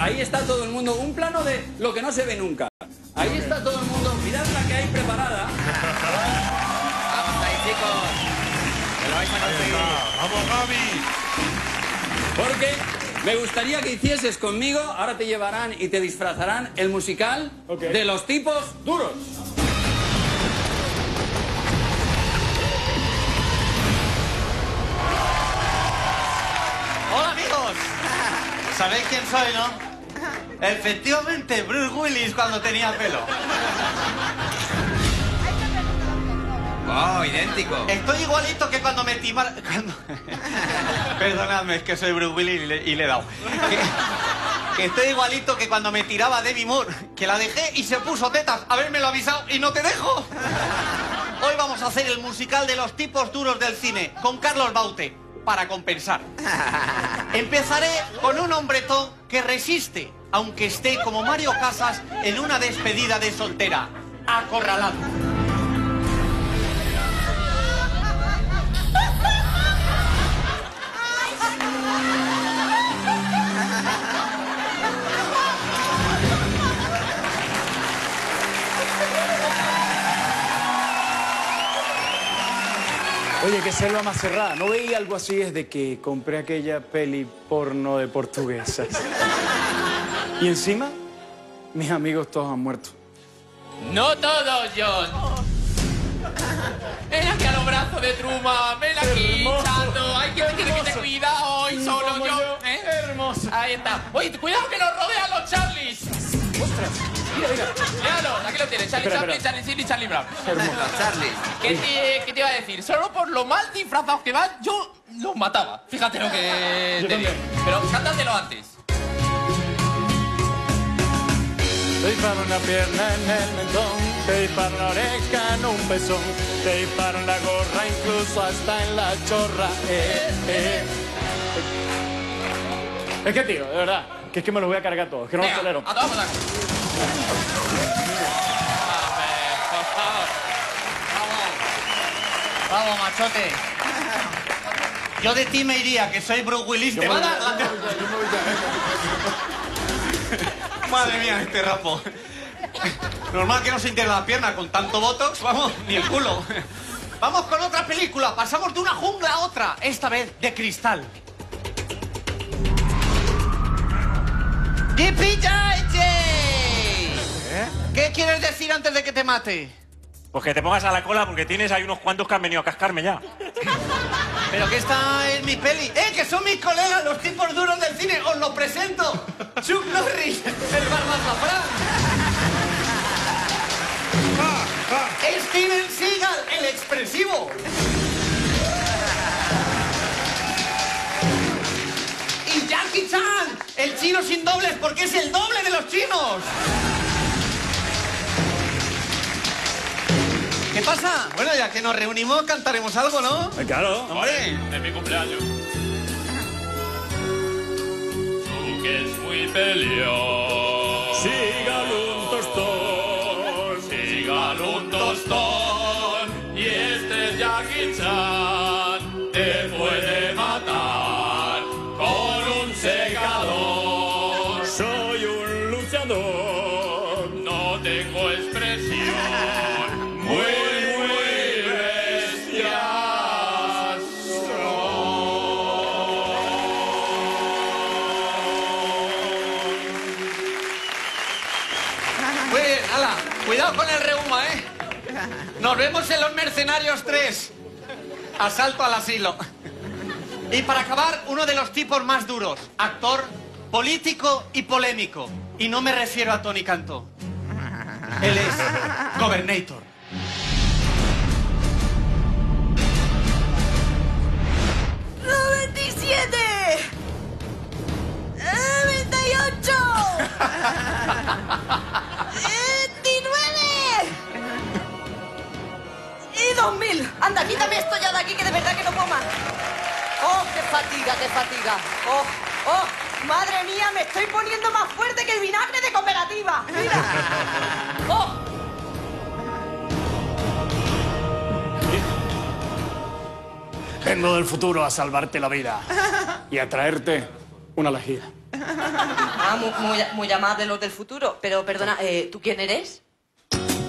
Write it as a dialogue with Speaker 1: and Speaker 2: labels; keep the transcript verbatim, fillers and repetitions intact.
Speaker 1: Ahí está todo el mundo. Un plano de lo que no se ve nunca. Ahí está todo el mundo. Mirad la que hay preparada.
Speaker 2: Vamos ahí, chicos. Que lo vais a conseguir.
Speaker 3: ¡Vamos, Gaby!
Speaker 1: Porque me gustaría que hicieses conmigo, ahora te llevarán y te disfrazarán, el musical okay. de los tipos duros.
Speaker 4: Hola, amigos. ¿Sabéis quién soy, no? Efectivamente, Bruce Willis cuando tenía pelo.
Speaker 2: ¡Oh, idéntico!
Speaker 4: Estoy igualito que cuando me timar... Cuando... Perdonadme, es que soy Bruce Willis y le, y le he dado. Que, que estoy igualito que cuando me tiraba Demi Moore, que la dejé y se puso tetas. Habérmelo avisado y no te dejo. Hoy vamos a hacer el musical de los tipos duros del cine con Carlos Baute, para compensar. Empezaré con un hombretón que resiste, aunque esté como Mario Casas en una despedida de soltera, acorralado.
Speaker 5: Oye, qué selva más cerrada. ¿No veía algo así desde que compré aquella peli porno de portuguesas? Y encima, mis amigos todos han muerto.
Speaker 6: No todos, John. Ven aquí a los brazos de Truman. Ven aquí,
Speaker 5: Hermoso.
Speaker 6: chato. Hay que decir que te cuida hoy, solo
Speaker 5: Como
Speaker 6: yo.
Speaker 5: yo.
Speaker 6: ¿Eh?
Speaker 5: Hermoso.
Speaker 6: Ahí está. Oye, cuidado que nos rodean los Charlies.
Speaker 5: ¡Ostras! Mira, mira.
Speaker 6: Míralo, aquí lo tienes. Charlie
Speaker 5: Espera,
Speaker 6: Chaplin,
Speaker 5: espera.
Speaker 6: Charlie Sheen y Charlie Brown.
Speaker 5: Hermoso.
Speaker 2: Charlie.
Speaker 6: ¿Qué te, ¿Qué te iba a decir? Solo por lo mal disfrazados que van, yo los mataba. Fíjate lo que
Speaker 5: Yo
Speaker 6: te digo.
Speaker 5: también.
Speaker 6: Pero cántatelo antes.
Speaker 5: Te disparo en la pierna, en el mentón, te disparo en la oreja, en un pezón, te disparo en la gorra, incluso hasta en la chorra. Eh, eh. Es que, tío, de verdad, que es que me los voy a cargar todos, que no los
Speaker 6: Venga,
Speaker 5: tolero.
Speaker 6: a todos por saco.
Speaker 4: Vamos, machote. Yo de ti me iría, que soy Bruce Willis. Te va a dar la... Madre mía, este rapo. Normal que no se integre la pierna con tanto botox, vamos, ni el culo. Vamos con otra película. Pasamos de una jungla a otra, esta vez de cristal. ¡Yippee ¿Eh? ¿Qué quieres decir antes de que te mate?
Speaker 7: Pues que te pongas a la cola porque tienes ahí unos cuantos que han venido a cascarme ya.
Speaker 4: Pero que esta es mi peli. ¡Eh, que son mis colegas, los tipos duros del cine! ¡Os los presento! Chuck Norris, el barbazafrán. Steven Seagal, el expresivo. Y Jackie Chan, el chino sin dobles, porque es el doble de los chinos. ¿Qué pasa? Bueno, ya que nos reunimos, cantaremos algo, ¿no?
Speaker 5: Claro.
Speaker 4: ¡Hombre!
Speaker 6: Es mi cumpleaños. Tú que es muy peleón.
Speaker 5: Sígalo un tostón.
Speaker 6: Sígalo un tostón. Y este es Jackie Chan. Te puede matar con un secador.
Speaker 5: Soy un luchador.
Speaker 6: No tengo expresión. Muy, muy bestias
Speaker 4: Muy bien, ala, cuidado con el reuma, ¿eh? Nos vemos en Los Mercenarios tres. Asalto al asilo. Y para acabar, uno de los tipos más duros. Actor, político y polémico. Y no me refiero a Tony Cantó. Él es Gobernator.
Speaker 8: ¡noventa y siete! ¡noventa y ocho! ¡veintinueve! ¡Y dos mil! Anda, quítame esto ya de aquí, que de verdad que no puedo más. ¡Oh, qué fatiga, qué fatiga! ¡Oh, oh! ¡Madre mía, me estoy poniendo más fuerte que el vinagre de cooperativa! ¡Mira! ¡Oh!
Speaker 5: Vengo del futuro a salvarte la vida y a traerte una lejía.
Speaker 8: Ah, muy, muy, muy amable los del futuro. Pero, perdona, eh, ¿tú quién eres?